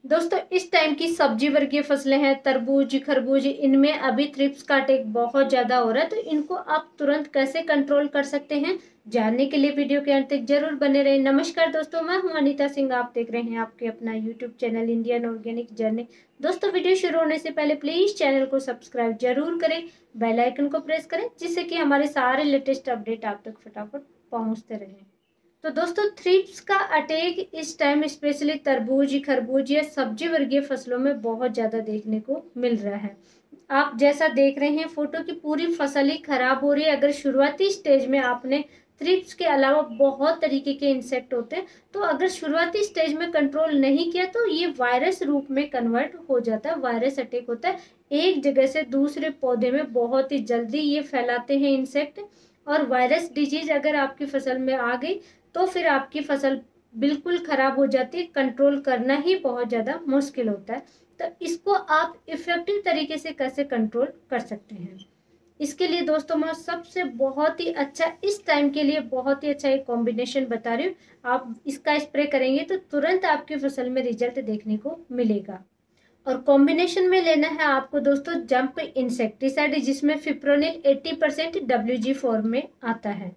दोस्तों इस टाइम की सब्जी वर्गीय फसलें हैं, तरबूज, खरबूज, इनमें अभी थ्रिप्स का अटैक बहुत ज्यादा हो रहा है। तो इनको आप तुरंत कैसे कंट्रोल कर सकते हैं, जानने के लिए वीडियो के अंत तक जरूर बने रहें। नमस्कार दोस्तों, मैं हूं अनीता सिंह। आप देख रहे हैं आपके अपना YouTube channel Indian organic journey. दोस्तों वीडियो शुरू होने से पहले प्लीज चैनल को सब्सक्राइब जरूर करें, बेल आइकन को प्रेस करें, जिससे कि हमारे सारे लेटेस्ट अपडेट आप तक फटाफट पहुंचते रहें। तो दोस्तों थ्रिप्स का अटैक इस टाइम स्पेशली तरबूज, खरबूज या सब्जी वर्गीय फसलों में बहुत ज्यादा देखने को मिल रहा है। आप जैसा देख रहे हैं फोटो की पूरी फसल ही खराब हो रही है। अगर शुरुआती स्टेज में आपने थ्रिप्स के अलावा बहुत तरीके के इंसेक्ट होते हैं, तो अगर शुरुआती स्टेज में कंट्रोल नहीं किया तो ये वायरस रूप में कन्वर्ट हो जाता है, वायरस अटैक होता है। एक जगह से दूसरे पौधे में बहुत ही जल्दी ये फैलाते हैं इंसेक्ट। और वायरस डिजीज अगर आपकी फसल में आ गई तो फिर आपकी फसल बिल्कुल खराब हो जाती है, कंट्रोल करना ही बहुत ज्यादा मुश्किल होता है। तो इसको आप इफेक्टिव तरीके से कैसे कंट्रोल कर सकते हैं, इसके लिए दोस्तों मैं सबसे बहुत ही अच्छा, इस टाइम के लिए बहुत ही अच्छा एक कॉम्बिनेशन बता रही हूँ। आप इसका स्प्रे करेंगे तो तुरंत आपकी फसल में रिजल्ट देखने को मिलेगा। और कॉम्बिनेशन में लेना है आपको दोस्तों जंप इंसेक्टिसाइड, जिसमें फिप्रोनिल 80% WG फॉर्म में आता है।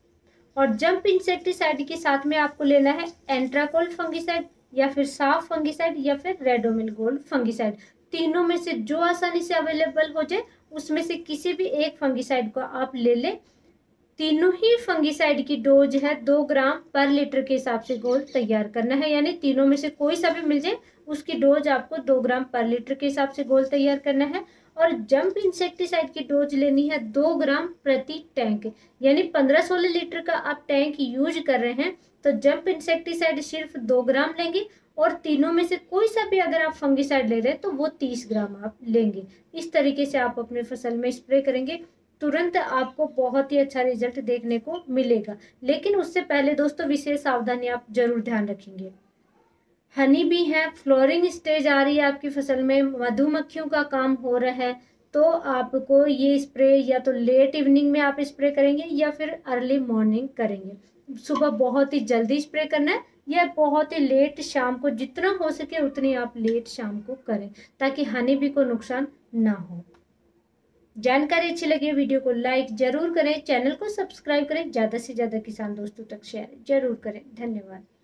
और जंप इंसेक्टिसाइड के साथ में आपको लेना है एंट्राकोल फंगिसाइड, या फिर साफ फंगिसाइड, या फिर रेडोमिल गोल्ड फंगिसाइड। तीनों में से जो आसानी से अवेलेबल हो जाए उसमें से किसी भी एक फंगिसाइड को आप ले लें। तीनों ही फंगिसाइड की डोज है 2 ग्राम पर लीटर के हिसाब से घोल तैयार करना है। यानी तीनों में से कोई सा भी मिल जाए उसकी डोज आपको 2 ग्राम पर लीटर के हिसाब से घोल तैयार करना है। और जंप इंसेक्टिसाइड की डोज लेनी है 2 ग्राम प्रति टैंक। यानी 15-16 लीटर का आप टैंक यूज कर रहे हैं तो जंप इंसेक्टिसाइड सिर्फ 2 ग्राम लेंगे। और तीनों में से कोई सा भी अगर आप फंगिसाइड ले रहे हैं तो वो 30 ग्राम आप लेंगे। इस तरीके से आप अपने फसल में स्प्रे करेंगे, तुरंत आपको बहुत ही अच्छा रिजल्ट देखने को मिलेगा। लेकिन उससे पहले दोस्तों विशेष सावधानी आप जरूर ध्यान रखेंगे। हनी भी है, फ्लोरिंग स्टेज आ रही है आपकी फसल में, मधुमक्खियों का काम हो रहा है, तो आपको ये स्प्रे या तो लेट इवनिंग में आप स्प्रे करेंगे या फिर अर्ली मॉर्निंग करेंगे। सुबह बहुत ही जल्दी स्प्रे करना है या बहुत ही लेट शाम को, जितना हो सके उतनी आप लेट शाम को करें ताकि हनी भी को नुकसान ना हो। जानकारी अच्छी लगी वीडियो को लाइक जरूर करें, चैनल को सब्सक्राइब करें, ज्यादा से ज्यादा किसान दोस्तों तक शेयर जरूर करें। धन्यवाद।